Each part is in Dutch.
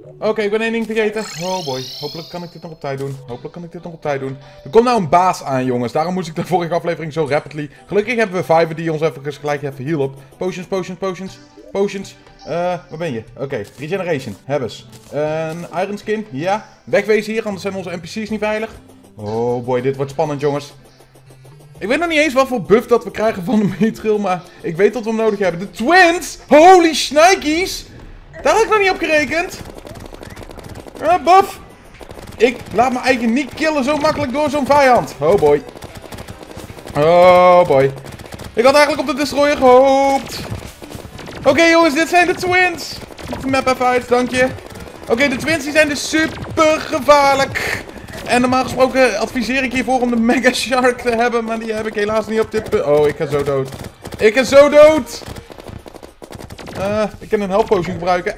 Oké, ik ben één ding vergeten. Oh boy, hopelijk kan ik dit nog op tijd doen. Er komt nou een baas aan, jongens. Daarom moest ik de vorige aflevering zo rapidly. Gelukkig hebben we Fiverr die ons even gelijk even heal op. Potions. Waar ben je? Oké, regeneration. Hebbes. Een iron skin. Ja. Wegwezen hier, anders zijn onze NPC's niet veilig. Oh boy, dit wordt spannend, jongens. Ik weet nog niet eens wat voor buff dat we krijgen van de Mithril, maar ik weet dat we hem nodig hebben. De twins! Holy shnikes! Daar had ik nog niet op gerekend. Buff! Ik laat mijn eigen niet killen zo makkelijk door zo'n vijand. Oh boy. Oh boy. Ik had eigenlijk op de destroyer gehoopt. Oké, jongens, dit zijn de twins. Mag de map even uit, dank je. Oké, de twins die zijn dus super gevaarlijk. En normaal gesproken adviseer ik hiervoor om de Mega Shark te hebben, maar die heb ik helaas niet op dit punt. Oh, ik ga zo dood. Ik ga zo dood! Ik kan een health potion gebruiken.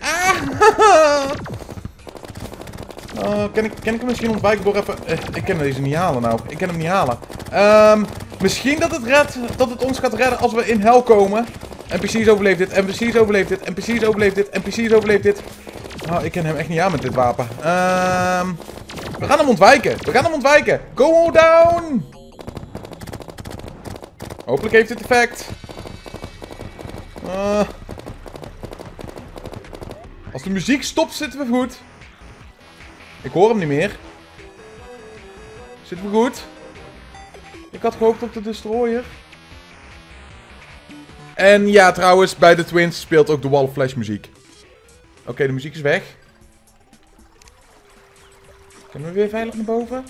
Kan ik hem misschien ontwijken door even... ik kan deze niet halen nou. Ik kan hem niet halen. Misschien dat het ons gaat redden als we in hel komen. NPC's overleeft dit, NPC's overleeft dit, NPC's overleeft dit, NPC's overleeft dit. Oh, ik ken hem echt niet aan met dit wapen. We gaan hem ontwijken. Go down! Hopelijk heeft dit effect. Als de muziek stopt, zitten we goed. Ik hoor hem niet meer. Zitten we goed? Ik had gehoopt op de destroyer. En ja, trouwens, bij de twins speelt ook de Wall of Flash muziek. Oké, de muziek is weg. Kunnen we weer veilig naar boven?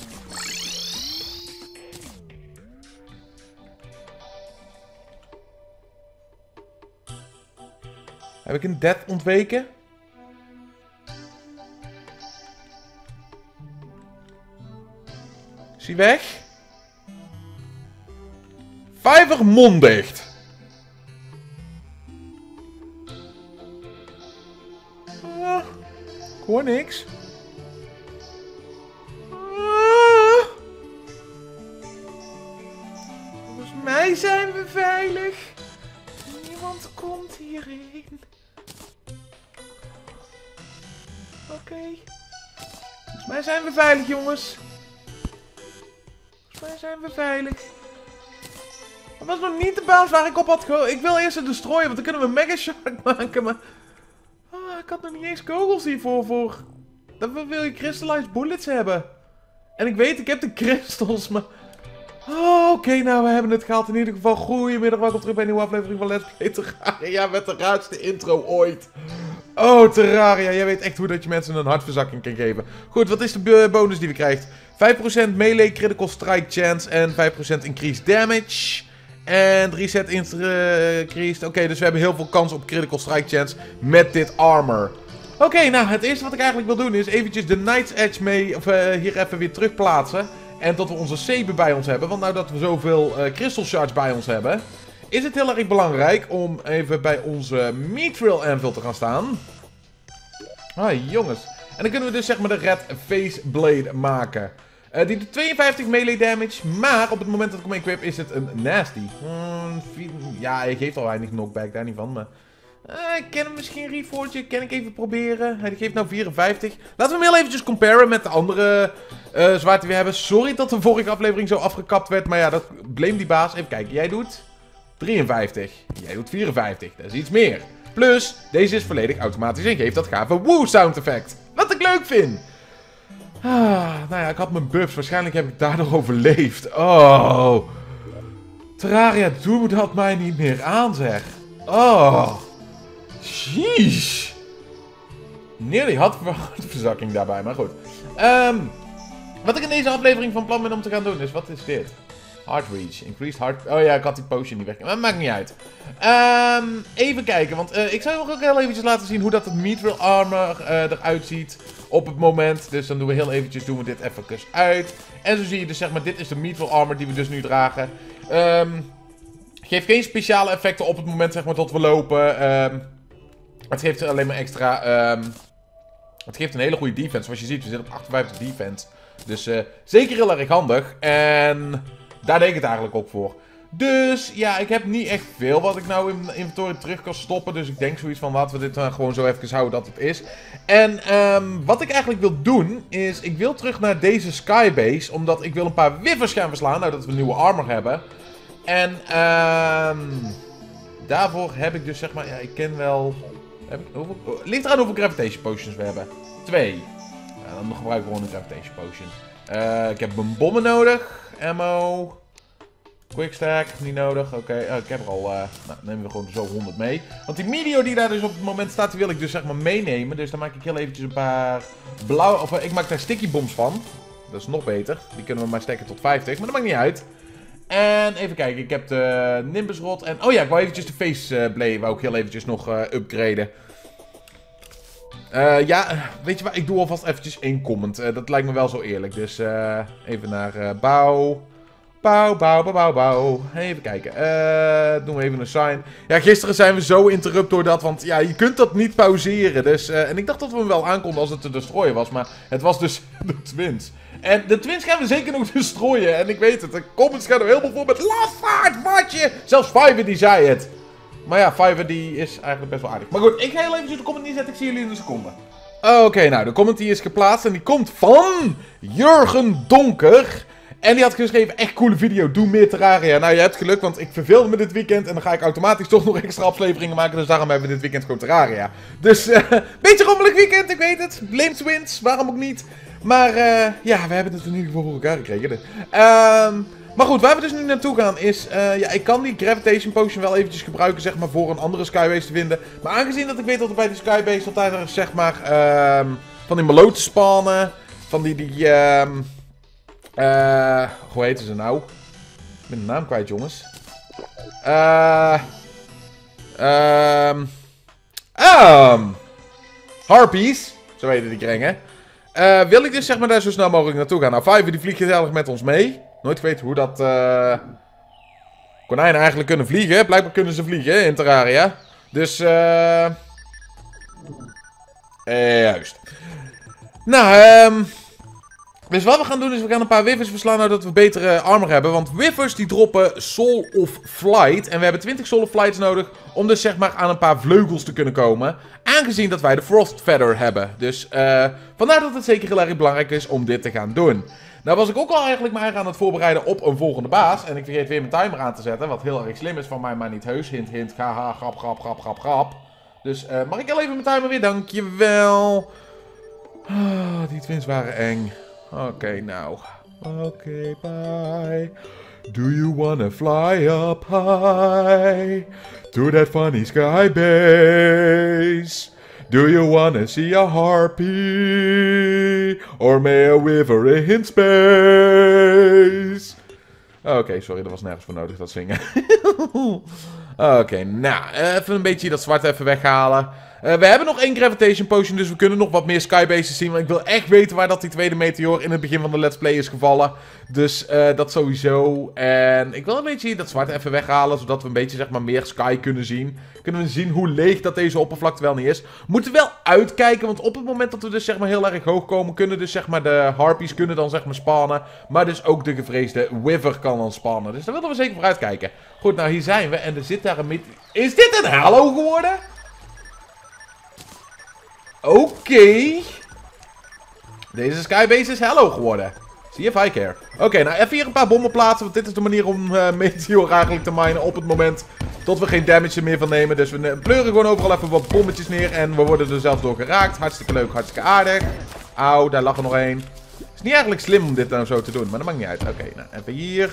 Heb ik een death ontweken? Is hij weg? Fiverr mondicht. Ik hoor niks. Volgens mij zijn we veilig. Niemand komt hierheen. Oké. Volgens mij zijn we veilig, jongens. Volgens mij zijn we veilig. Dat was nog niet de baas waar ik op had gehoord. Ik wil eerst een destroyer, want dan kunnen we een Mega Shark maken, maar... ik had nog niet eens kogels hiervoor. Dan wil je crystallized bullets hebben. En ik weet, ik heb de crystals, maar... Oké, nou, we hebben het gehaald in ieder geval. Goedemiddag, welkom terug bij een nieuwe aflevering van Let's Play Terraria met de raarste intro ooit. Oh, Terraria, jij weet echt hoe dat je mensen een hartverzakking kan geven. Goed, wat is de bonus die we krijgen? 5% melee critical strike chance en 5% increased damage. En reset increased. Oké, dus we hebben heel veel kans op critical strike chance met dit armor. Oké, nou, het eerste wat ik eigenlijk wil doen is eventjes de Night's Edge hier even weer terugplaatsen. En dat we onze zeepen bij ons hebben. Want nou dat we zoveel crystal shards bij ons hebben, is het heel erg belangrijk om even bij onze Mithril Anvil te gaan staan. Jongens. En dan kunnen we dus zeg maar de Red Face Blade maken. Die doet 52 melee damage, maar op het moment dat ik hem equip is het een nasty. Ja, hij geeft al weinig knockback, daar niet van, maar... ik kan hem misschien reforgen, kan ik even proberen. Hij geeft nou 54. Laten we hem heel eventjes comparen met de andere zwaard die we hebben. Sorry dat de vorige aflevering zo afgekapt werd, maar ja, dat blame die baas. Even kijken, jij doet 53. Jij doet 54, dat is iets meer. Plus, deze is volledig automatisch en geeft dat gave woe sound effect. Wat ik leuk vind. Nou ja, ik had mijn buffs. Waarschijnlijk heb ik daardoor overleefd. Oh. Terraria, doe dat mij niet meer aan, zeg. Oh. Jeez. Nearly hartverzakking daarbij, maar goed. Wat ik in deze aflevering van plan ben om te gaan doen is, wat is dit? Heart Reach. Increased heart... Oh ja, ik had die potion niet weg. Maar maakt niet uit. Even kijken, want ik zou ook heel eventjes laten zien hoe dat het Mithril Armor eruit ziet op het moment. Dus dan doen we heel eventjes dit even uit. En zo zie je dus zeg maar, dit is de Mithril Armor die we dus nu dragen. Geeft geen speciale effecten op het moment zeg maar dat we lopen. Het geeft alleen maar extra... het geeft een hele goede defense. Zoals je ziet, we zitten op 58 defense. Dus zeker heel erg handig. En daar deed ik het eigenlijk ook voor. Dus ja, ik heb niet echt veel wat ik nou in mijn inventory terug kan stoppen. Dus ik denk zoiets van laten we dit gewoon zo even houden dat het is. En wat ik eigenlijk wil doen is, ik wil terug naar deze skybase. Omdat ik wil een paar wivers gaan verslaan, nou dat we nieuwe armor hebben. En daarvoor heb ik dus zeg maar, ja ik ken wel... ligt eraan hoeveel gravitation potions we hebben. 2. Dan gebruik ik gewoon een gravitation potion. Ik heb mijn bommen nodig. Ammo. Quickstack, niet nodig. Oké, ik heb er al... nou, nemen we gewoon zo 100 mee. Want die Meteor die daar dus op het moment staat, die wil ik dus zeg maar meenemen. Dus dan maak ik heel eventjes een paar blauwe... Of ik maak daar sticky bombs van. Dat is nog beter. Die kunnen we maar stekken tot 50, maar dat maakt niet uit. En even kijken, ik heb de Nimbus Rod. En oh ja, ik wou eventjes de Face Blade wou ik heel eventjes nog upgraden. Ja, weet je wat, ik doe alvast eventjes 1 comment. Dat lijkt me wel zo eerlijk. Dus even naar bouw. Bouw. Even kijken. Doen we even een sign. Ja, gisteren zijn we zo interrupt door dat. Want ja, je kunt dat niet pauzeren. Dus, en ik dacht dat we hem wel aankonden als het te destroyen was. Maar het was dus de Twins. En de Twins gaan we zeker nog destroyen. En ik weet het. De comments gaan er helemaal vol met lafaard, watje. Zelfs Fiverr die zei het. Maar ja, Fiverr die is eigenlijk best wel aardig. Maar goed, ik ga heel eventjes de comment neerzetten. Ik zie jullie in een seconde. Oké, nou, de comment die is geplaatst. En die komt van Jurgen Donker. En die had geschreven, echt coole video, doe meer Terraria. Nou, je hebt geluk, want ik verveelde me dit weekend. En dan ga ik automatisch toch nog extra afleveringen maken. Dus daarom hebben we dit weekend gewoon Terraria. Dus, beetje rommelig weekend, ik weet het. Blames wins, waarom ook niet. Maar, ja, we hebben het in ieder geval voor elkaar gekregen. Dus. Maar goed, waar we dus nu naartoe gaan is... ja, ik kan die Gravitation Potion wel eventjes gebruiken, zeg maar, voor een andere Skybase te vinden. Maar aangezien dat ik weet dat er bij die Skybase altijd er, zeg maar, van die meloten spawnen. Van hoe heten ze nou? Ik ben de naam kwijt, jongens. Harpies. Zo heten die kringen. Wil ik dus zeg maar daar zo snel mogelijk naartoe gaan. Nou, Fiverr die vliegt gezellig met ons mee. Nooit geweten hoe dat konijnen eigenlijk kunnen vliegen. Blijkbaar kunnen ze vliegen in Terraria. Dus, juist. Nou, dus wat we gaan doen is we gaan een paar wivers verslaan zodat we betere armor hebben. Want wivers die droppen Soul of Flight. En we hebben 20 Soul of Flights nodig om dus zeg maar aan een paar vleugels te kunnen komen. Aangezien dat wij de Frost Feather hebben. Dus vandaar dat het zeker heel erg belangrijk is om dit te gaan doen. Nou was ik ook al eigenlijk maar aan het voorbereiden op een volgende baas. En ik vergeet weer mijn timer aan te zetten. Wat heel erg slim is van mij, maar niet heus. Hint, hint, haha, grap. Dus mag ik heel even mijn timer weer? Dankjewel. Die twins waren eng. Oké, nou. Oké, bye. Do you wanna fly up high to that funny sky base? Do you wanna see a harpy or may a wiver in space? Oké, sorry, dat was nergens voor nodig, dat zingen. Oké, nou, even een beetje dat zwart even weghalen. We hebben nog 1 Gravitation Potion, dus we kunnen nog wat meer Skybases zien. Want ik wil echt weten waar dat die tweede meteor in het begin van de Let's Play is gevallen. Dus dat sowieso. En ik wil een beetje dat zwart even weghalen, zodat we een beetje zeg maar meer Sky kunnen zien. Kunnen we zien hoe leeg dat deze oppervlakte wel niet is. Moeten wel uitkijken, want op het moment dat we dus zeg maar heel erg hoog komen, kunnen dus zeg maar de Harpies kunnen dan zeg maar spannen. Maar dus ook de gevreesde Wither kan dan spannen. Dus daar willen we zeker voor uitkijken. Goed, nou hier zijn we en er zit daar een... Is dit een Halo geworden? Oké. Deze Skybase is Halo geworden. Zie je, I care. Oké, nou even hier een paar bommen plaatsen. Want dit is de manier om Meteor eigenlijk te minen op het moment tot we geen damage er meer van nemen. Dus we pleuren gewoon overal even wat bommetjes neer. En we worden er zelfs door geraakt. Hartstikke leuk, hartstikke aardig. Auw, daar lag er nog één. Het is niet eigenlijk slim om dit nou zo te doen. Maar dat maakt niet uit. Oké, nou even hier.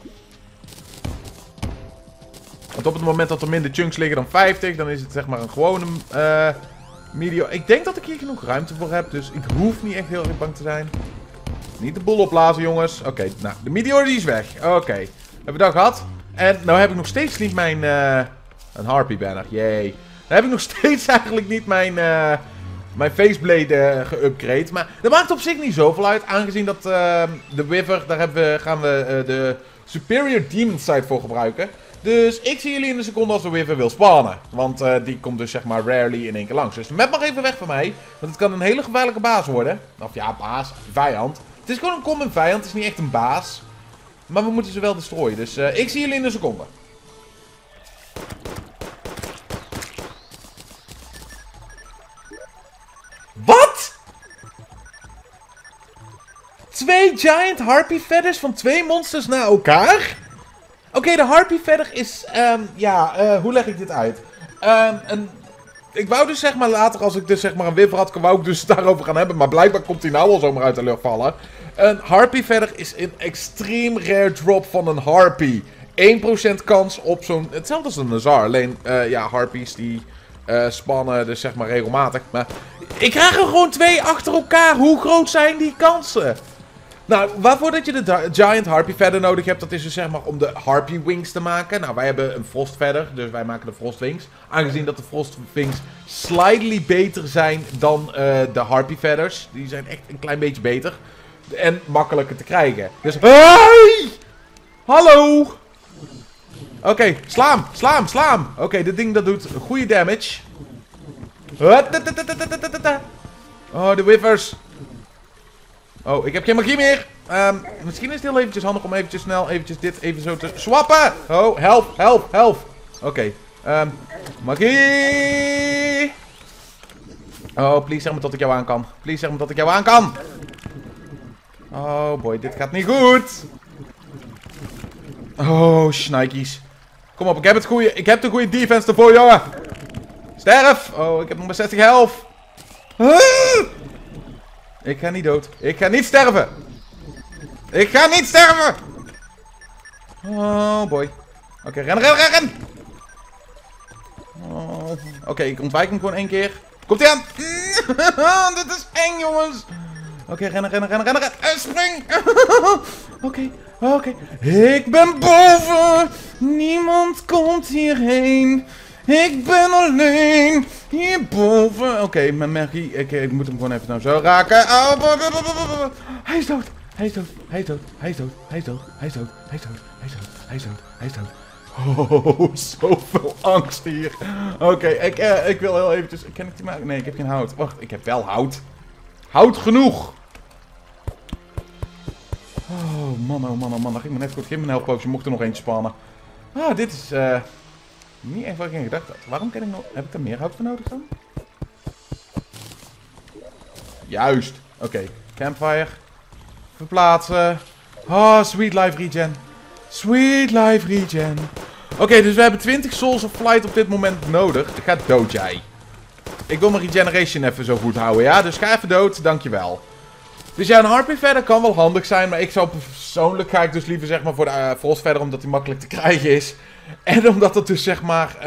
Want op het moment dat er minder chunks liggen dan 50, dan is het zeg maar een gewone... Meteor. Ik denk dat ik hier genoeg ruimte voor heb, dus ik hoef niet echt heel erg bang te zijn. Niet de boel opblazen, jongens. Oké, nou, de meteor die is weg. Oké, hebben we dat gehad? En nou heb ik nog steeds niet mijn... een harpy banner, yay. Nou heb ik nog steeds eigenlijk niet mijn... mijn faceblade geupgrade. Maar dat maakt op zich niet zoveel uit, aangezien dat de Wither, daar gaan we de Superior Demon Sight voor gebruiken. Dus ik zie jullie in een seconde als de Wither wil spawnen. Want die komt dus zeg maar rarely in één keer langs. Dus de map mag even weg van mij. Want het kan een hele gevaarlijke baas worden. Of ja, baas, vijand. Het is gewoon een common vijand, het is niet echt een baas. Maar we moeten ze wel destroyen. Dus ik zie jullie in een seconde. Wat? 2 giant harpy feathers van 2 monsters na elkaar? Oké, de harpy feather is, hoe leg ik dit uit? Ik wou dus zeg maar later, als ik dus zeg maar een wiffer had, wou ik dus daarover gaan hebben. Maar blijkbaar komt hij nou al zomaar uit de lucht vallen. Een harpy feather is een extreem rare drop van een harpy. 1% kans op zo'n... Hetzelfde als een Nazar. Alleen, harpies die spannen dus zeg maar regelmatig. Maar ik krijg er gewoon 2 achter elkaar. Hoe groot zijn die kansen? Nou, waarvoor dat je de Giant Harpy Feather nodig hebt, dat is dus zeg maar om de Harpy Wings te maken. Nou, wij hebben een Frost Feather, dus wij maken de Frost Wings. Aangezien dat de Frost Wings slightly beter zijn dan de Harpy Feathers. Die zijn echt een klein beetje beter. En makkelijker te krijgen. Dus... Hey! Hallo! Oké, sla hem. Oké, dit ding dat doet goede damage. Oh, de whiffers. Oh, ik heb geen magie meer. Misschien is het heel eventjes handig om eventjes snel dit even zo te swappen. Oh, help. Oké. Magie. Oh, please zeg me dat ik jou aan kan. Oh boy, dit gaat niet goed. Oh, shnikies. Kom op, ik heb de goede defense ervoor, jongen. Sterf. Oh, ik heb nog maar 60 health. Ik ga niet dood. Ik ga niet sterven. Oh boy. Oké, rennen. Oh. Oké, ik ontwijk hem gewoon 1 keer. Komt-ie aan. Dit is eng, jongens. Oké, rennen. Spring. Oké. Ik ben boven. Niemand komt hierheen. Ik ben alleen hierboven. Oké, mijn magie. Ik moet hem gewoon even nou zo raken. Oh, hij is dood. Oh, zoveel angst hier. Oké, ik wil heel eventjes... Kan ik die maken? Nee, ik heb geen hout. Wacht, ik heb wel hout. Hout genoeg. Oh man. Dat ging me net goed. Geef me een health potion. Mocht er nog eentje spannen. Ah, dit is... niet echt wat ik in gedacht had. Waarom heb ik er meer hout voor nodig dan? Juist. Oké. Campfire. Verplaatsen. Oh, sweet life regen. Oké, dus we hebben 20 Souls of Flight op dit moment nodig. Ga dood, jij. Ik wil mijn regeneration even zo goed houden, ja? Dus ga even dood, dankjewel. Dus ja, een Harpy Feather kan wel handig zijn, maar ik zou persoonlijk ga ik dus liever zeg maar voor de Frost Feather, omdat die makkelijk te krijgen is. En omdat het dus zeg maar...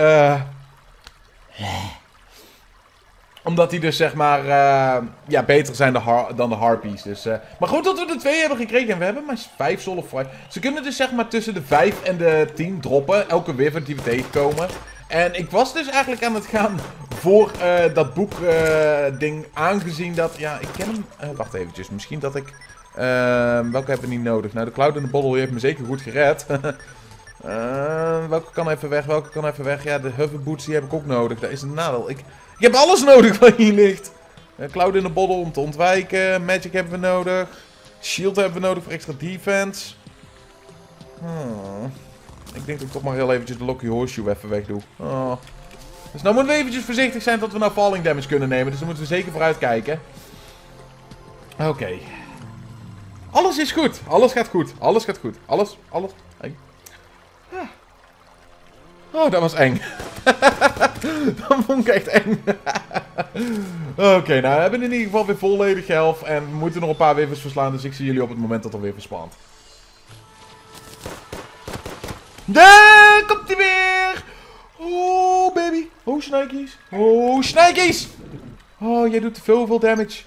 omdat die dus zeg maar... beter zijn dan de Harpies. Dus, maar goed dat we er 2 hebben gekregen. En we hebben maar 5 Soul of Fire. Ze kunnen dus zeg maar tussen de 5 en de 10 droppen. Elke wizard die we tegenkomen. En ik was dus eigenlijk aan het gaan voor dat boek ding. Aangezien dat... Ja, ik ken hem... wacht eventjes. Misschien dat ik... welke hebben we niet nodig? Nou, de Cloud in the Bottle heeft me zeker goed gered. Welke kan even weg? Ja, de hoverboots die heb ik ook nodig. Dat is een nadeel. Ik heb alles nodig wat hier ligt. Cloud in the Bottle om te ontwijken. Magic hebben we nodig. Shield hebben we nodig voor extra defense. Ik denk dat ik toch maar heel eventjes de Lucky Horseshoe even weg doe. Dus nou moeten we eventjes voorzichtig zijn dat we nou falling damage kunnen nemen. Dus daar moeten we zeker vooruit kijken. Oké. Alles is goed. Alles gaat goed. Alles. Hey. Oh, dat was eng. Dat vond ik echt eng. Oké, nou we hebben in ieder geval weer volledig health. En we moeten nog een paar wevers verslaan. Dus ik zie jullie op het moment dat er weer verspant. Daar komt hij weer. Oh, baby. Oh, shnikies. Oh, jij doet zoveel damage.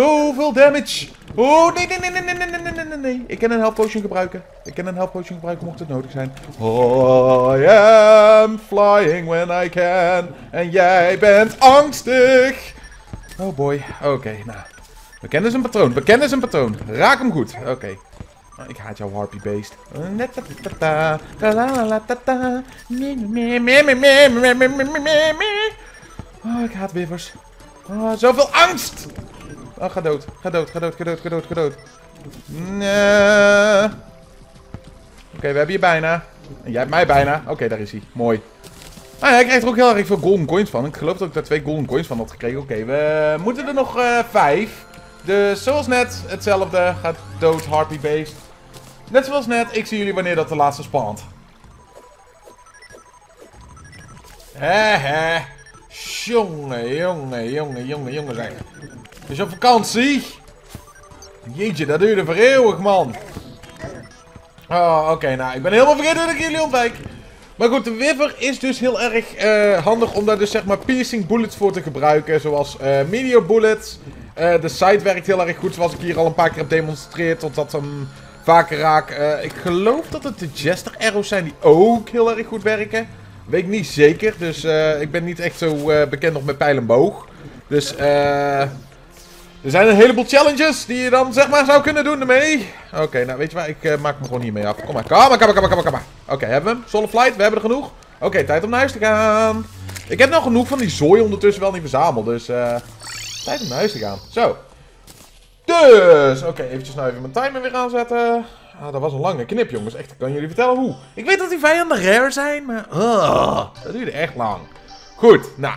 Oh, nee. Ik kan een health potion gebruiken. Mocht het nodig zijn. Oh, I am flying when I can. En jij bent angstig. Oh boy. Oké, nou. Bekend is een patroon. Raak hem goed. Oké. Oh, ik haat jouw harpy beest. Oh, ik haat wivers. Oh, zoveel angst. Oh, ga dood. Nee. we hebben je bijna. En jij hebt mij bijna. Oké, daar is hij. Mooi. Nou ja, hij krijgt er ook heel erg veel golden coins van. Ik geloof dat ik daar 2 golden coins van had gekregen. Oké, we moeten er nog 5. Dus zoals net, hetzelfde. Gaat dood, Harpy Beest. Net zoals net, ik zie jullie wanneer dat de laatste spant. Hè. Jongen zeg. Dus op vakantie. Jeetje, dat duurde voor eeuwig, man. Oh, oké, nou, ik ben helemaal vergeten dat ik jullie ontwijk. Maar goed, de Wither is dus heel erg handig om daar dus zeg maar piercing bullets voor te gebruiken. Zoals meteor bullets. De sight werkt heel erg goed, zoals ik hier al een paar keer heb demonstreerd. Totdat hem vaker raak. Ik geloof dat het de Jester arrows zijn die ook heel erg goed werken. Weet ik niet zeker, dus ik ben niet echt zo bekend nog met pijl en boog. Dus er zijn een heleboel challenges die je dan zeg maar zou kunnen doen ermee. Oké, nou weet je waar, ik maak me gewoon hiermee af. Kom maar. Oké, hebben we hem? Solar Flight, we hebben er genoeg. Oké, tijd om naar huis te gaan. Ik heb nog genoeg van die zooi ondertussen wel niet verzameld, dus tijd om naar huis te gaan. Zo. Dus, oké, eventjes nou even mijn timer weer aanzetten. Ah, dat was een lange knip, jongens. Echt, ik kan jullie vertellen hoe. Ik weet dat die vijanden rare zijn, maar dat duurde echt lang. Goed, nou,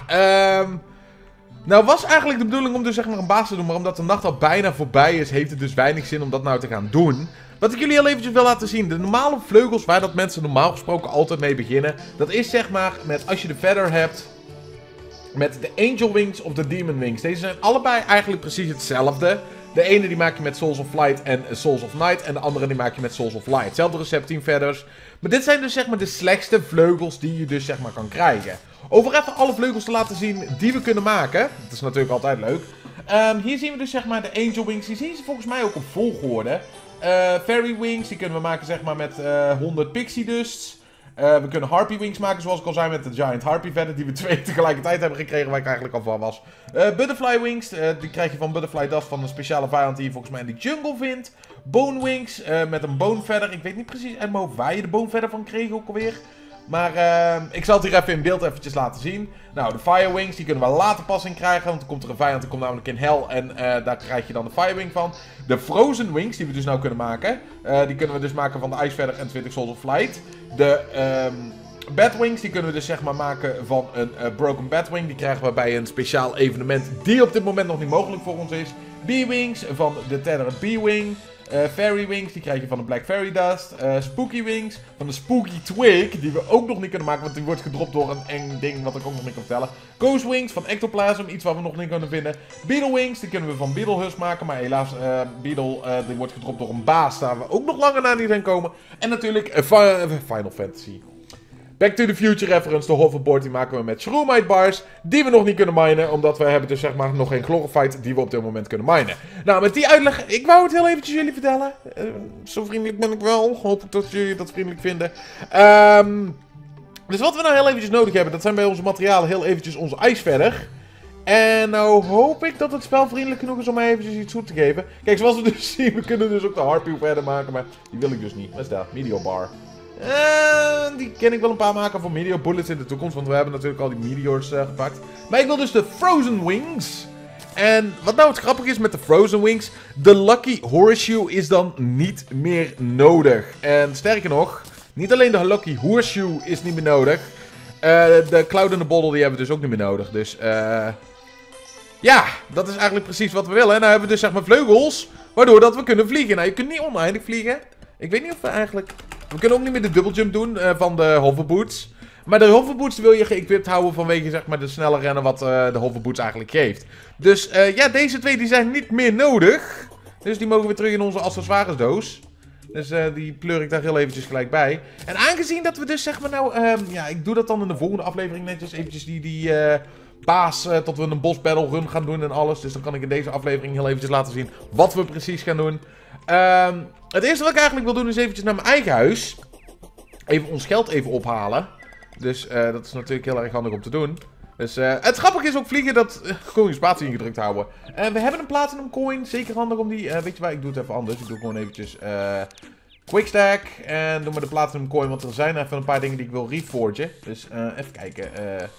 nou was eigenlijk de bedoeling om dus zeg maar een baas te doen, maar omdat de nacht al bijna voorbij is, heeft het dus weinig zin om dat nou te gaan doen. Wat ik jullie al eventjes wil laten zien, de normale vleugels waar dat mensen normaal gesproken altijd mee beginnen, dat is zeg maar met als je de Feather hebt, met de Angel Wings of de Demon Wings. Deze zijn allebei eigenlijk precies hetzelfde. De ene die maak je met Souls of Light en Souls of Night. En de andere die maak je met Souls of Light. Hetzelfde recept, 10 feathers. Maar dit zijn dus zeg maar de slechtste vleugels die je dus zeg maar kan krijgen. Over even alle vleugels te laten zien die we kunnen maken. Dat is natuurlijk altijd leuk. Hier zien we dus zeg maar de Angel Wings. Die zien ze volgens mij ook op volgorde. Fairy Wings, die kunnen we maken zeg maar met 100 Pixie Dusts. We kunnen Harpy Wings maken, zoals ik al zei, met de Giant Harpy Feather, die we 2 tegelijkertijd hebben gekregen, waar ik eigenlijk al van was. Butterfly Wings, die krijg je van Butterfly Dust, van een speciale vijand die je volgens mij in de jungle vindt. Bone Wings, met een Bone Feather. Ik weet niet precies uit mijn hoofd waar je de Bone Feather van kreeg ook alweer. Maar ik zal het hier even in beeld eventjes laten zien. Nou, de Fire Wings, die kunnen we later pas in krijgen. Want dan komt er een vijand, die komt namelijk in Hell. En daar krijg je dan de Fire Wing van. De Frozen Wings, die we dus nou kunnen maken. Die kunnen we dus maken van de Ice Feather en 20 Souls of Light. De Batwings, die kunnen we dus zeg maar maken van een Broken Batwing. Die krijgen we bij een speciaal evenement die op dit moment nog niet mogelijk voor ons is. B-Wings van de Tethered B-Wing. Fairy Wings, die krijg je van de Black Fairy Dust. Spooky Wings van de Spooky Twig, die we ook nog niet kunnen maken, want die wordt gedropt door een eng ding wat ik ook nog niet kan vertellen. Ghost Wings van Ectoplasm, iets wat we nog niet kunnen vinden. Beetle Wings, die kunnen we van Beetle Husk maken, maar helaas, Beetle, die wordt gedropt door een baas, daar we ook nog langer naar niet zijn komen. En natuurlijk Final Fantasy. Back to the Future reference, de hoverboard, die maken we met Shroomite bars, die we nog niet kunnen minen, omdat we hebben dus zeg maar nog geen Glorified die we op dit moment kunnen minen. Nou, met die uitleg, ik wou het heel eventjes jullie vertellen. Zo vriendelijk ben ik wel, hoop ik dat jullie dat vriendelijk vinden. Dus wat we nou heel eventjes nodig hebben, dat zijn bij onze materialen heel eventjes onze ijsverder. En nou hoop ik dat het spel vriendelijk genoeg is om mij eventjes iets goed te geven. Kijk, zoals we dus zien, we kunnen dus ook de Harpy verder maken, maar die wil ik dus niet. Wat is dat? Meteor bar. Die kan ik wel een paar maken voor Meteor Bullets in de toekomst, want we hebben natuurlijk al die Meteors gepakt. Maar ik wil dus de Frozen Wings. En wat nou het grappige is met de Frozen Wings, de Lucky Horseshoe is dan niet meer nodig. En sterker nog, niet alleen de Lucky Horseshoe is niet meer nodig. De Cloud in the Bottle die hebben we dus ook niet meer nodig. Dus ja, dat is eigenlijk precies wat we willen. En nou hebben we dus zeg maar vleugels, waardoor dat we kunnen vliegen. Nou, je kunt niet oneindig vliegen. Ik weet niet of we eigenlijk... We kunnen ook niet meer de double jump doen van de hoverboots. Maar de hoverboots wil je geëquipt houden vanwege zeg maar de snelle rennen wat de hoverboots eigenlijk geeft. Dus ja, deze twee die zijn niet meer nodig. Dus die mogen weer terug in onze accessoiresdoos. Dus die pleur ik daar heel eventjes gelijk bij. En aangezien dat we dus zeg maar nou... ja, ik doe dat dan in de volgende aflevering netjes eventjes die baas tot we een boss battle run gaan doen en alles. Dus dan kan ik in deze aflevering heel eventjes laten zien wat we precies gaan doen. Het eerste wat ik eigenlijk wil doen is eventjes naar mijn eigen huis. Even ons geld even ophalen. Dus dat is natuurlijk heel erg handig om te doen. Dus het grappige is ook vliegen dat gewoon je spatie ingedrukt houden. We hebben een platinum coin. Zeker handig om die... weet je waar, ik doe het even anders. Ik doe gewoon eventjes quickstack. En doe maar de platinum coin. Want er zijn even een paar dingen die ik wil reforgen. Dus even kijken.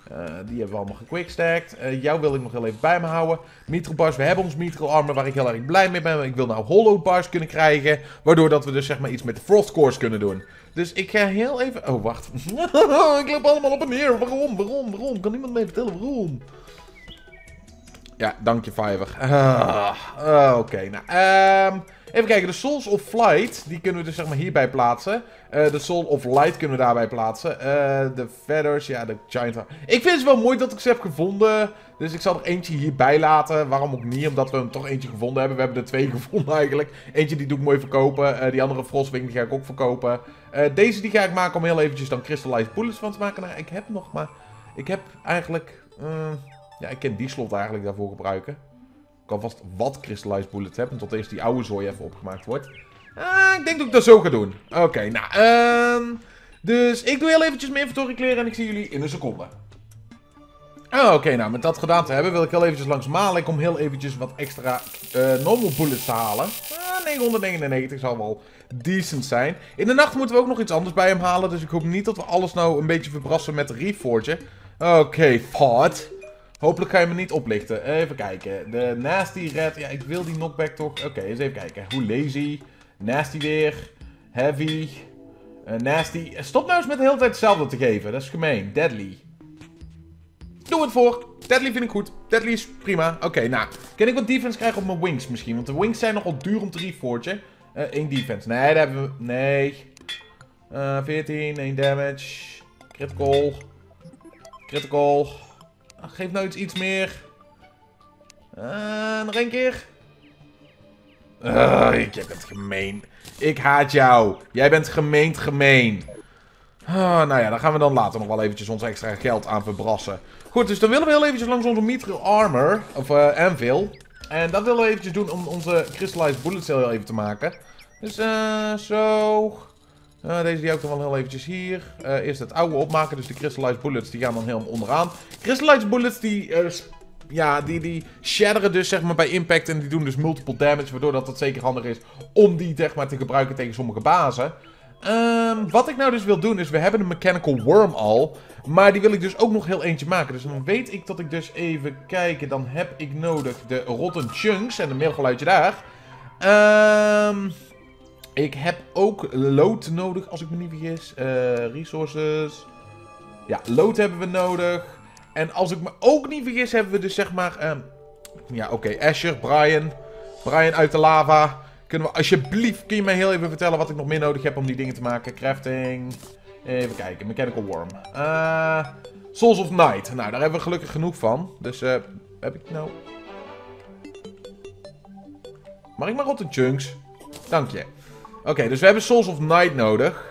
Die hebben we allemaal gequickstacked. Jou wil ik nog heel even bij me houden. Mithril bars, we hebben ons Mithril armor waar ik heel erg blij mee ben. Ik wil nou hollow bars kunnen krijgen. Waardoor dat we dus zeg maar iets met de frost cores kunnen doen. Dus ik ga heel even... Oh, wacht. Ik loop allemaal op en neer. Waarom? Kan iemand mij vertellen waarom? Ja, dank je, Fiverr. Oké, nou, even kijken, de Souls of Flight, die kunnen we dus zeg maar hierbij plaatsen. De Soul of Light kunnen we daarbij plaatsen. De Feathers, ja, de Giant... Ik vind het wel mooi dat ik ze heb gevonden. Dus ik zal er eentje hierbij laten. Waarom ook niet? Omdat we hem toch eentje gevonden hebben. We hebben er 2 gevonden eigenlijk. Eentje die doe ik mooi verkopen. Die andere Frostwing die ga ik ook verkopen. Deze die ga ik maken om heel eventjes dan Crystallized Bullets van te maken. Nou, ik heb nog maar... Ik heb eigenlijk... ja, ik kan die slot eigenlijk daarvoor gebruiken. Ik kan vast wat Crystallized Bullets hebben. Tot eerst die oude zooi even opgemaakt wordt. Ik denk dat ik dat zo ga doen. Oké, nou, dus ik doe heel eventjes mijn inventory kleren en ik zie jullie in een seconde. Oké, nou, met dat gedaan te hebben wil ik heel eventjes langs Malik om heel eventjes wat extra normal bullets te halen. 999 zal wel decent zijn. In de nacht moeten we ook nog iets anders bij hem halen, dus ik hoop niet dat we alles nou een beetje verbrassen met de Reforge. Oké, Pod. Hopelijk ga je me niet oplichten. Even kijken. De Nasty Red. Ja, ik wil die knockback toch. Oké, eens even kijken. Hoe lazy. Nasty weer. Heavy. Nasty. Stop nou eens met de hele tijd hetzelfde te geven. Dat is gemeen. Deadly. Doe het voor. Deadly vind ik goed. Deadly is prima. Oké, nou. Kan ik wat defense krijgen op mijn wings misschien? Want de wings zijn nogal duur om te reforgen. 1 defense. Nee, daar hebben we... Nee. 14. 1 damage. Critical. Critical. Geef nou iets meer. Nog 1 keer. Je bent gemeen. Ik haat jou. Jij bent gemeen. Nou ja, daar gaan we dan later nog wel eventjes ons extra geld aan verbrassen. Goed, dus dan willen we heel eventjes langs onze Mithril Armor. Of Anvil. En dat willen we eventjes doen om onze Crystallized Bullets heel even te maken. Dus zo... deze die ook dan wel heel eventjes hier. Eerst het oude opmaken, dus de Crystallized Bullets die gaan dan helemaal onderaan. Crystallized Bullets die shatteren dus zeg maar bij impact en die doen dus multiple damage. Waardoor dat het zeker handig is om die zeg maar te gebruiken tegen sommige bazen. Wat ik nou dus wil doen is, we hebben een Mechanical Worm al. Maar die wil ik dus ook nog heel eentje maken. Dus dan weet ik dat ik dus even kijken, dan heb ik nodig de Rotten Chunks en een mailgeluidje daar. Ik heb ook lood nodig, als ik me niet vergis. Resources. Ja, lood hebben we nodig. En als ik me ook niet vergis, hebben we dus zeg maar... ja, oké. Asher, Brian. Brian uit de lava. Kunnen we alsjeblieft... Kun je mij heel even vertellen wat ik nog meer nodig heb om die dingen te maken? Crafting. Even kijken. Mechanical Worm. Souls of Night. Nou, daar hebben we gelukkig genoeg van. Dus, heb ik nou... Mag ik maar Rotten Chunks? Dank je. Oké, dus we hebben Souls of Night nodig.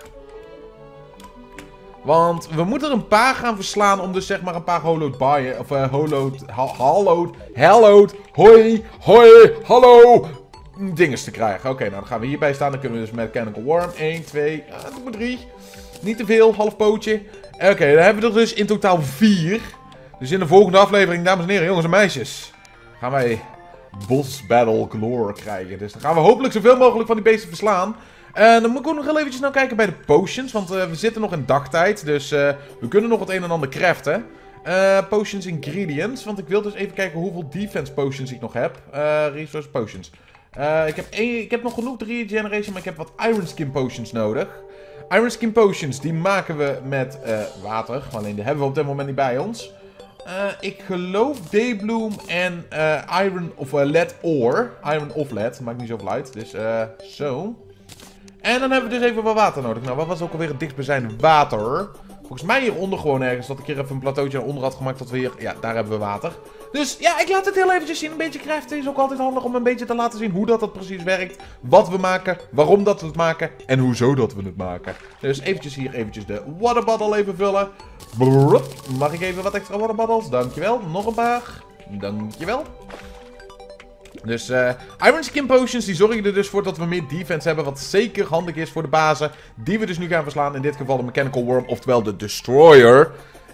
Want we moeten er een paar gaan verslaan om dus zeg maar een paar hallowed buyen, of hallowed, hoi, hallo, dinges te krijgen. Oké, nou dan gaan we hierbij staan. Dan kunnen we dus met Mechanical Worm 1, 2, doe maar 3. Niet te veel, half pootje. Oké, dan hebben we er dus in totaal 4. Dus in de volgende aflevering, dames en heren, jongens en meisjes, gaan wij... Boss Battle Glory krijgen. Dus dan gaan we hopelijk zoveel mogelijk van die beesten verslaan. Dan moet ik ook nog heel eventjes nou kijken bij de potions. Want we zitten nog in dagtijd. Dus we kunnen nog het een en ander craften. Potions ingredients. Want ik wil dus even kijken hoeveel defense potions ik nog heb. Resource potions. Ik heb nog genoeg 3 generation. Maar ik heb wat Iron Skin potions nodig. Iron Skin potions die maken we met water. Alleen die hebben we op dit moment niet bij ons. Ik geloof Daybloom en Iron of Lead Ore. Iron of Lead, maakt niet zoveel uit. Dus zo. En dan hebben we dus even wat water nodig. Nou, wat was ook alweer het dichtstbijzijnde water? Volgens mij hieronder gewoon ergens. Dat ik hier even een plateautje naar onder had gemaakt. Dat we hier... Ja, daar hebben we water. Dus ja, ik laat het heel eventjes zien. Een beetje craften is ook altijd handig om een beetje te laten zien hoe dat precies werkt. Wat we maken, waarom dat we het maken en hoezo dat we het maken. Dus eventjes hier eventjes de water bottle even vullen. Mag ik even wat extra water bottles? Dankjewel. Nog een paar. Dankjewel. Dus Iron Skin Potions die zorgen er dus voor dat we meer defense hebben. Wat zeker handig is voor de bazen die we dus nu gaan verslaan. In dit geval de Mechanical Worm, oftewel de Destroyer.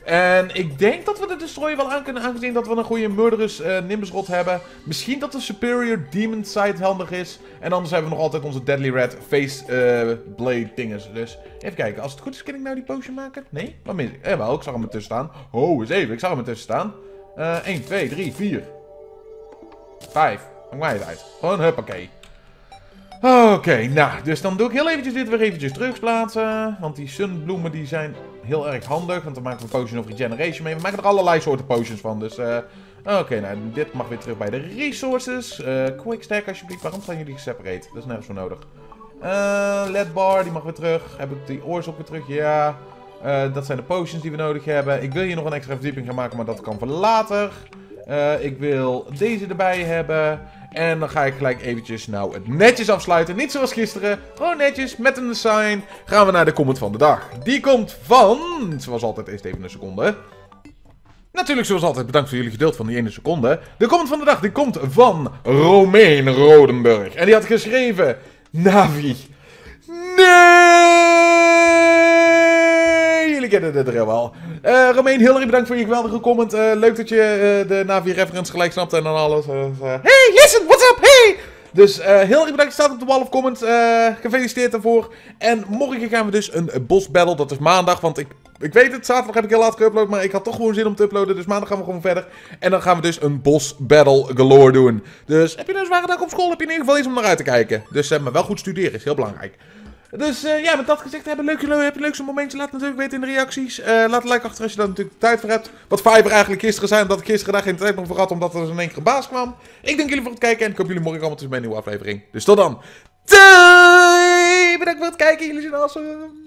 En ik denk dat we de Destroyer wel aan kunnen, aangezien dat we een goede Murderous Nimbus Rod hebben. Misschien dat de Superior Demon Sight handig is. En anders hebben we nog altijd onze Deadly Red Face Blade dinges. Dus even kijken, als het goed is, kan ik nou die potion maken? Nee? Wat mis ik? Wel, ik zag hem ertussen staan. Oh, eens even, ik zag hem ertussen staan. 1, 2, 3, 4. 5. Maakt mij het uit. Gewoon huppakee. Oké, nou, dus dan doe ik heel eventjes dit weer eventjes terugplaatsen. Want die sunbloemen die zijn heel erg handig. Want dan maken we Potion of Regeneration mee. We maken er allerlei soorten potions van. Dus, oké, nou, dit mag weer terug bij de resources. Quick stack alsjeblieft. Waarom zijn jullie geseparate? Dat is nergens voor nodig. Lead bar, die mag weer terug. Heb ik die oorlog weer terug? Ja. Dat zijn de potions die we nodig hebben. Ik wil hier nog een extra verdieping gaan maken, maar dat kan voor later. Ik wil deze erbij hebben. En dan ga ik gelijk eventjes nou het netjes afsluiten. Niet zoals gisteren. Gewoon netjes met een assign. Gaan we naar de comment van de dag. Die komt van... Zoals altijd, eerst even een seconde. Natuurlijk zoals altijd bedankt voor jullie geduld van die ene seconde. De comment van de dag die komt van Romein Rodenburg. En die had geschreven... Navi. Nee! Jullie kennen het er wel. Romein, heel erg bedankt voor je geweldige comment. Leuk dat je de Navi-reference gelijk snapt en dan alles. Hey, listen, what's up, hey! Dus heel erg bedankt, staat op de wall of comments. Gefeliciteerd daarvoor. En morgen gaan we dus een boss battle, dat is maandag. Want ik weet het, zaterdag heb ik heel laat geüpload, maar ik had toch gewoon zin om te uploaden. Dus maandag gaan we gewoon verder. En dan gaan we dus een boss battle galore doen. Dus heb je een zware dag op school, heb je in ieder geval iets om naar uit te kijken. Dus maar wel goed studeren is heel belangrijk. Dus ja, met dat gezegd, heb je een leukste momentje? Laat het natuurlijk weten in de reacties. Laat een like achter als je daar natuurlijk tijd voor hebt. Wat Fiverr eigenlijk gisteren zijn, omdat ik gisteren daar geen tijd nog voor had, omdat er dus in één keer een baas kwam. Ik dank jullie voor het kijken en ik hoop jullie morgen allemaal terug bij een nieuwe aflevering. Dus tot dan. Doei! Bedankt voor het kijken, jullie zijn awesome.